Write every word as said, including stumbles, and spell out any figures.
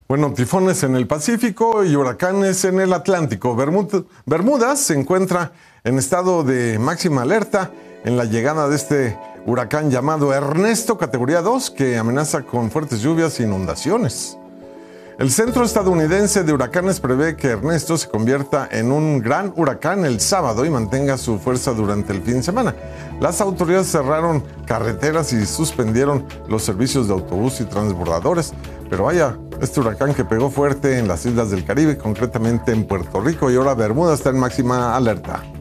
Bueno, tifones en el Pacífico y huracanes en el Atlántico. Bermud- Bermudas se encuentra en estado de máxima alerta en la llegada de este huracán llamado Ernesto, categoría dos, que amenaza con fuertes lluvias e inundaciones. El Centro Estadounidense de Huracanes prevé que Ernesto se convierta en un gran huracán el sábado y mantenga su fuerza durante el fin de semana. Las autoridades cerraron carreteras y suspendieron los servicios de autobús y transbordadores. Pero vaya, este huracán que pegó fuerte en las islas del Caribe, concretamente en Puerto Rico, y ahora Bermuda está en máxima alerta.